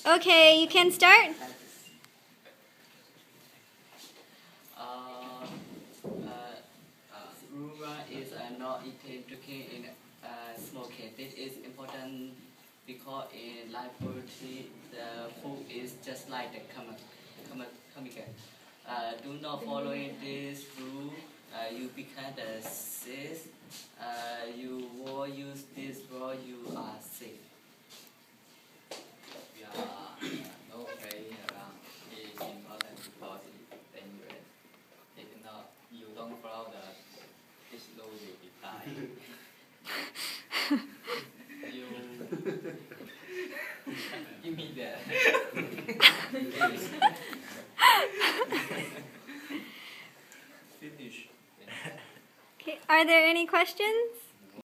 Okay, you can start. Rumor is not eating, drinking, and smoking. This is important because in life poetry, the food is just like the chemical. Do not follow this rule. You become the sick. You will use this word. You are sick. No playing around is important because it's dangerous. If not, you don't follow this law, you will die. Give me that. Finish. Okay, are there any questions?